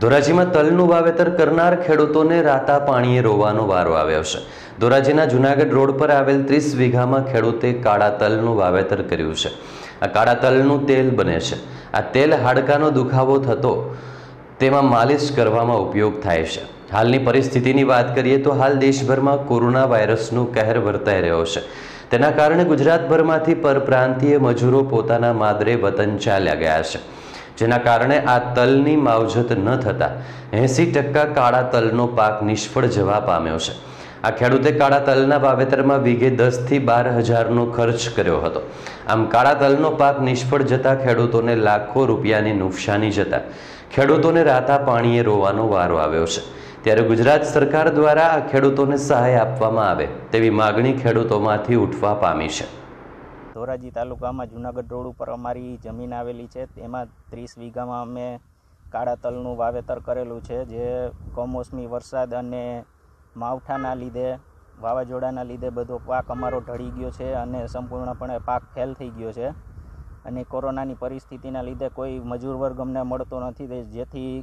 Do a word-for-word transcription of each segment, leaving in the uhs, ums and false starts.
ધોરાજીમાં તલનું વાવેતર કરનાર ખેડૂતોને રાતા પાણીએ રોવાનો વારો આવ્યો છે। ધોરાજીના જૂનાગઢ રોડ પર આવેલ ત્રીસ વીઘામાં ખેડૂતે કાળા તલનું વાવેતર કર્યું છે। આ કાળા તલનું તેલ બને છે। આ તેલ હાડકાનો દુખાવો થતો તેમાં માલિશ કરવામાં ઉપયોગ થાય છે। હાલની પરિસ્થિતિની વાત કરીએ તો હાલ દેશભરમાં કોરોના વાયરસનો કહેર વર્તાઈ રહ્યો છે। તેના કારણે ગુજરાતભરમાંથી પરપ્રાંતીય મજૂરો પોતાના માદરે વતન ચાલ્યા ગયા છે, જેના કારણે આ તલની માવજત ન થતા એંસી ટકા કાળા તલનો પાક નિષ્ફળ જવા પામ્યો છે। આ ખેડૂતે કાળા તલના વાવેતરમાં વીઘે દસ થી બાર હજારનો ખર્ચ કર્યો હતો। આમ કાળા તલનો પાક નિષ્ફળ જતા ખેડૂતોને લાખો રૂપિયાની નુકસાની જતા ખેડૂતોને રાતા પાણીએ રોવાનો વારો આવ્યો છે। ત્યારે ગુજરાત સરકાર દ્વારા આ ખેડૂતોને સહાય આપવામાં આવે તેવી માગણી ખેડૂતોમાંથી ઉઠવા પામી છે। ધોરાજી તાલુકામાં જૂનાગઢ રોડ ઉપર અમારી જમીન આવેલી છે, તેમાં ત્રીસ વીઘામાં અમે કાળા તલનું વાવેતર કરેલું છે, જે કમોસમી વરસાદ અને માવઠાના લીધે, વાવાઝોડાના લીધે બધો પાક અમારો ઢળી ગયો છે અને સંપૂર્ણપણે પાક ફેલ થઈ ગયો છે। અને કોરોનાની પરિસ્થિતિના લીધે કોઈ મજૂર વર્ગ અમને મળતો નથી, જેથી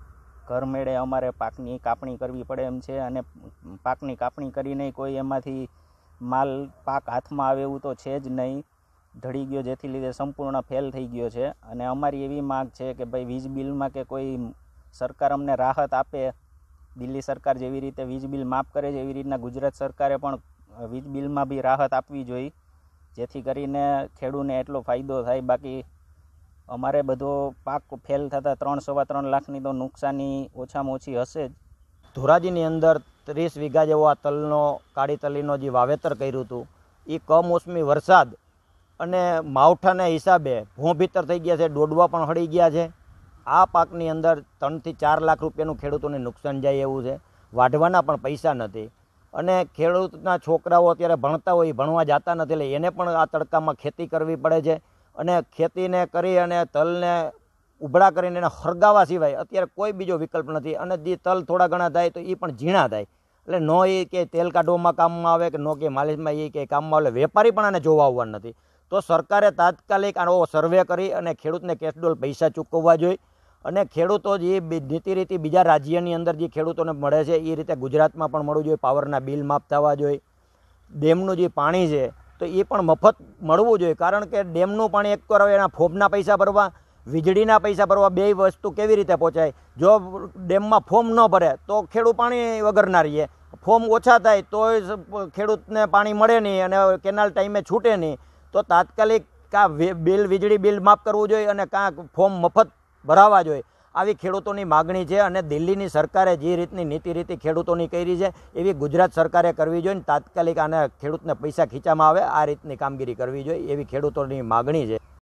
ઘર મેળે અમારે પાકની કાપણી કરવી પડે એમ છે। અને પાકની કાપણી કરીને કોઈ એમાંથી માલ પાક હાથમાં આવે એવું તો છે જ નહીં, ઢળી ગયો, જેથી લીધે સંપૂર્ણ ફેલ થઈ ગયો છે। અને અમારી એવી માગ છે કે ભાઈ વીજ બિલમાં કે કોઈ સરકાર અમને રાહત આપે। દિલ્હી સરકાર જેવી રીતે વીજ બિલ માફ કરે છે, એવી રીતના ગુજરાત સરકારે પણ વીજ બિલમાં બી રાહત આપવી જોઈએ, જેથી કરીને ખેડૂતને એટલો ફાયદો થાય। બાકી અમારે બધો પાક ફેલ થતાં ત્રણ સવા ત્રણ લાખની તો નુકસાની ઓછામાં ઓછી હશે જ। ધોરાજીની અંદર ત્રીસ વીઘા જેવો આ તલનો કાળી તલીનો જે વાવેતર કર્યું હતું, એ કમોસમી વરસાદ અને માવઠાના હિસાબે ભોં ભીતર થઈ ગયા છે, ડોડવા પણ હળી ગયા છે। આ પાકની અંદર ત્રણથી ચાર લાખ રૂપિયાનું ખેડૂતોને નુકસાન જાય એવું છે, વાઢવાના પણ પૈસા નથી। અને ખેડૂતના છોકરાઓ અત્યારે ભણતા હોય, ભણવા જતા નથી, એટલે એને પણ આ તડકામાં ખેતી કરવી પડે છે। અને ખેતીને કરી અને તલને ઉભળા કરીને એને હરગાવા સિવાય અત્યારે કોઈ બીજો વિકલ્પ નથી। અને જે તલ થોડા ઘણા થાય તો એ પણ ઝીણા થાય, એટલે નો એ કે તેલ કાઢવામાં કામમાં આવે કે નો કે માલિશમાં એ કે કામમાં આવે, વેપારી પણ આને જોવા આવવા નથી। તો સરકારે તાત્કાલિક આનો સર્વે કરી અને ખેડૂતને કેશડોલ પૈસા ચૂકવવા જોઈએ। અને ખેડૂતો જે નીતિ રીતિ બીજા રાજ્યની અંદર જે ખેડૂતોને મળે છે એ રીતે ગુજરાતમાં પણ મળવું જોઈએ। પાવરના બિલ માફ થવા જોઈએ। ડેમનું જે પાણી છે તો એ પણ મફત મળવું જોઈએ, કારણ કે ડેમનું પાણી એક કરો એના ફોર્મના પૈસા ભરવા, વીજળીના પૈસા ભરવા, બે વસ્તુ કેવી રીતે પહોંચાય? જો ડેમમાં ફોર્મ ન ભરે તો ખેડૂત પાણી વગર ના રહીએ, ફોર્મ ઓછા થાય તો ખેડૂતને પાણી મળે નહીં અને કેનાલ ટાઈમે છૂટે નહીં। તો તાત્કાલિક કાં બિલ વીજળી બિલ માફ કરવું જોઈએ અને કાં ફોર્મ મફત ભરાવા જોઈએ, આવી ખેડૂતોની માગણી છે। અને દિલ્હીની સરકારે જે રીતની નીતિ રીતિ ખેડૂતોની કરી છે એવી ગુજરાત સરકારે કરવી જોઈએ। તાત્કાલિક આને ખેડૂતને પૈસા ખીચામાં આવે આ રીતની કામગીરી કરવી જોઈએ, એવી ખેડૂતોની માગણી છે।